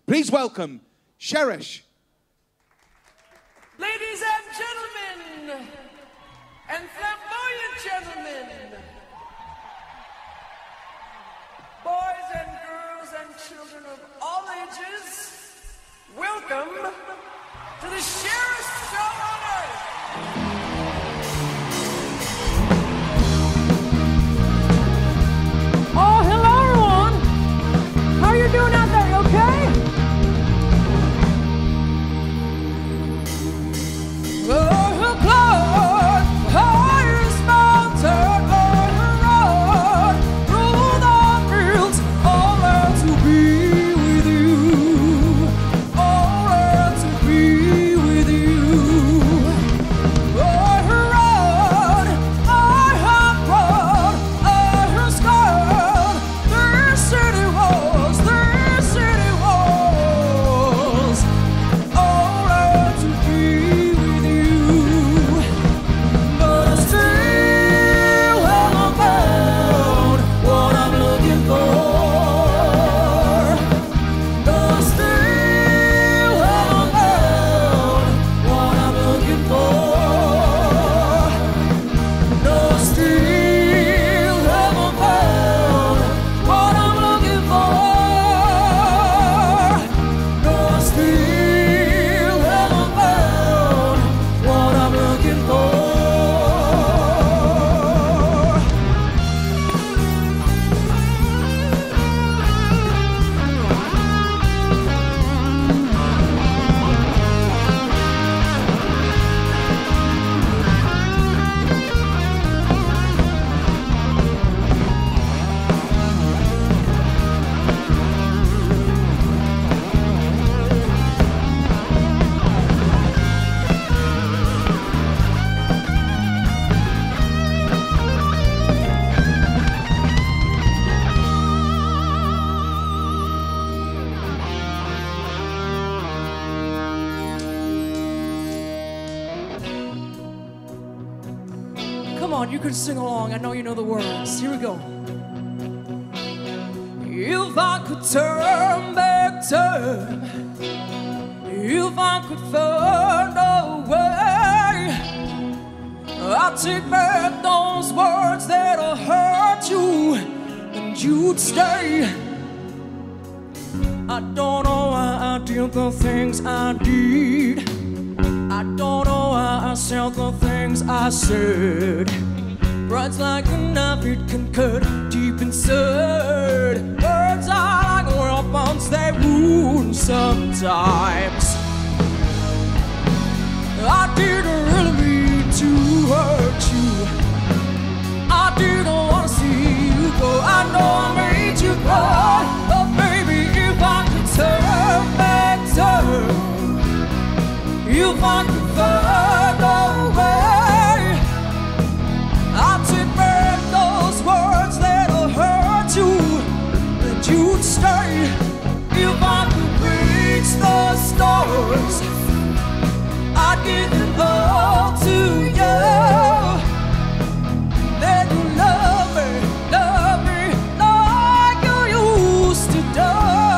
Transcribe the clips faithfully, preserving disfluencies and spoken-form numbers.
Please welcome CHERish. Ladies and gentlemen, and flamboyant gentlemen, boys and girls and children of all ages, welcome to the CHERish Show on Earth. Oh, hello everyone. How are you doing out there? You okay? Oh, climb the highest mountain on the road, through the fields, all there to be with you, all there to be with you. Oh, road, I have run, I have scarred, this city walls, this city walls, all there to be with you. But still haven't found what I'm looking for. But still haven't found what I'm looking for. No, still haven't found what I'm looking for. No, still haven't found what I'm looking for. Come on, you can sing along. I know you know the words. Here we go. If I could turn back time, if I could find a way, I'd take back those words that'll hurt you, and you'd stay. I don't know why I did the things I did. I don't know why I said the things I said. Pride's like a knife, it can cut deep inside. Words are like weapons, they wound sometimes. I didn't really mean to hurt you. I didn't want to see you go. I know I made you cry, but baby, if I could turn back time, if I could find a way, I'd take back those words that'll hurt you, and you'd stay. If I could reach the stars, I'd give it all to you. Then you love me, love me like you used to do.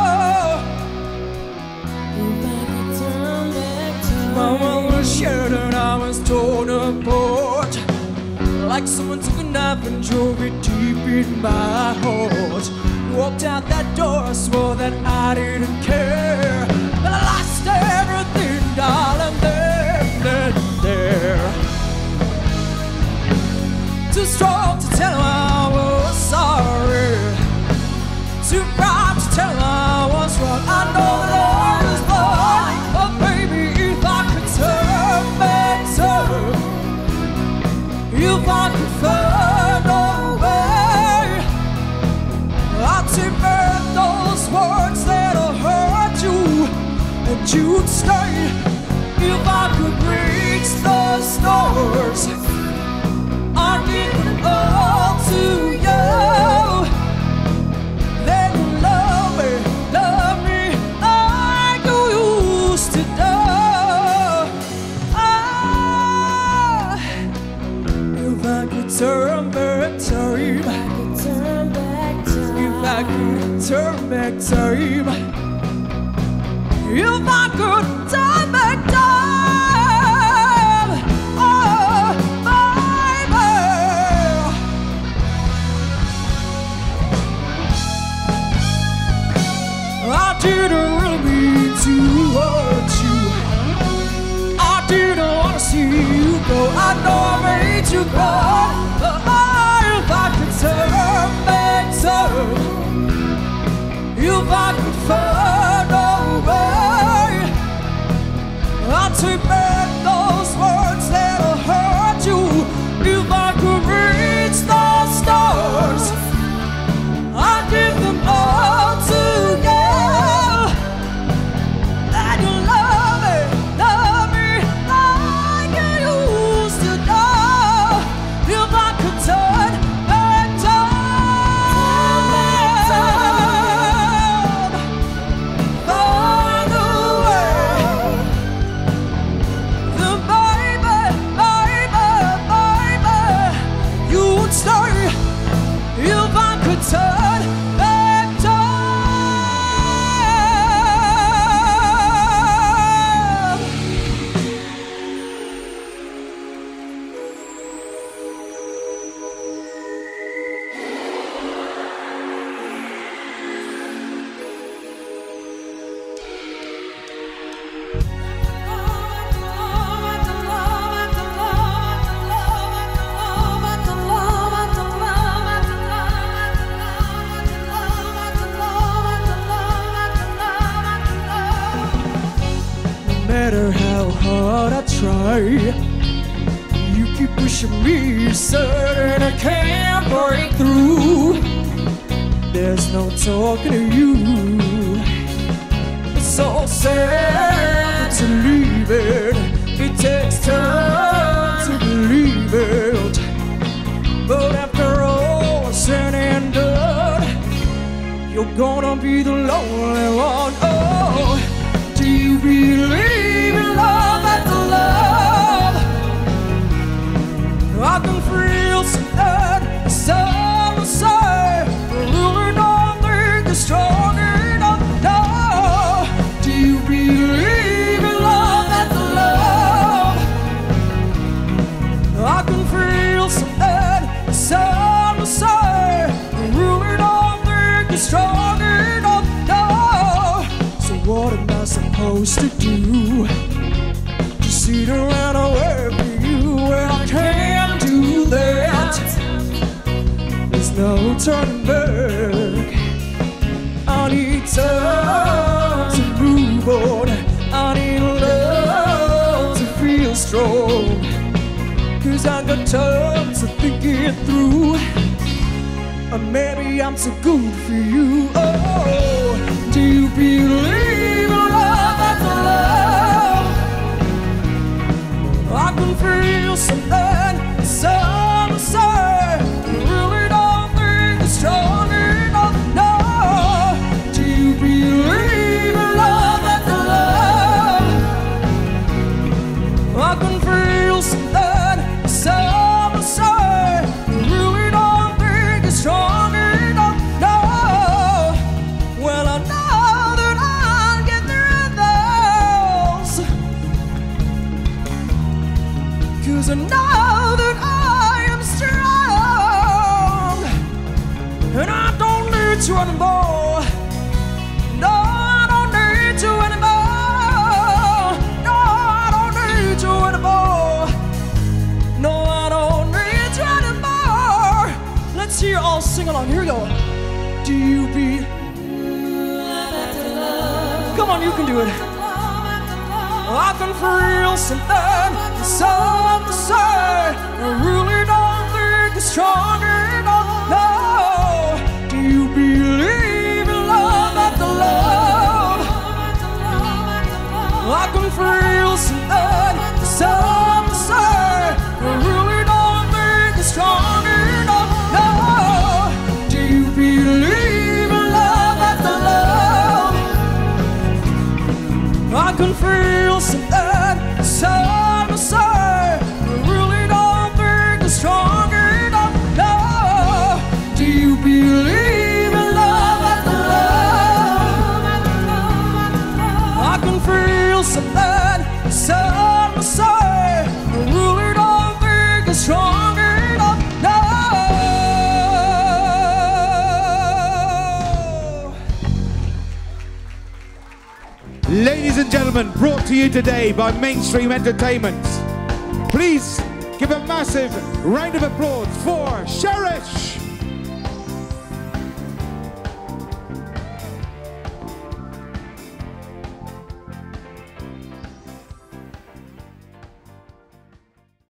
If I could turn back time, my world was shattered, I was torn apart, like someone took a knife and drove it deep in my heart. Walked out that door, I swore that I didn't care, but I lost everything, darling, there, there, there. Too strong to tell him I was sorry, too proud to tell him I was wrong. I know that I was born, but baby, if I could turn back time, if I could find a way, I'd take back those words that'll hurt you, and you'd stay. If I could reach the stars, I'd give it all to you. Then you love me, love me like you used to do. Ah, if I could turn back time, if I could turn back time, if I could turn back time, if I could turn back time, oh, baby, I didn't really mean to hurt you. I didn't want to see you go. I know I made you cry, but oh, if I could turn back time, if I could find a way, I'd take back those words that hurt you. If I could reach the stars, I'd give them all to you. And you love me, love me like you used to do. If I could turn back time, find a way, then baby, baby, baby, you would stay. If I could turn back time. No matter how hard I try, you keep pushing me, certain I can't break through. There's no talking to you. It's so sad to leave it. It takes time to believe it. But after all said and done, you're gonna be the lonely one. Oh, do you believe in love after love? I can feel something, some say, really don't think you're strong enough. No, do you believe in love after love? I can feel something, some say, really don't think you're strong enough. No, so what am I supposed to do? Just sit around and wait for you? Well, I can't do that. There's no turning back. I need time to move on. I need love to feel strong. Cause I got time to think it through. Or maybe I'm too good for you. Oh, do you believe in love after love? I can feel something, some say, really don't think it's strong enough. No, do you believe in love after love? I can feel something, some say, really don't think it's strong enough. No, well I know that I'll get through those. Cause I know that I am strong, and I don't need you anymore. No, I don't need you anymore. No, I don't need you anymore. No, I don't need you anymore. Let's hear you all sing along. Here we go. Do you be? Come on, you can do it. I can feel something, some say, I really don't think it's strong enough. No, do you believe in love after love? I can feel something, some say, I really don't think it's strong enough. No, do you believe in love after love? I can feel something, some say, I really don't think it's strong enough. No, do you believe in love after love? I can Ladies and gentlemen, brought to you today by Mainstream Entertainment. Please give a massive round of applause for CHERish.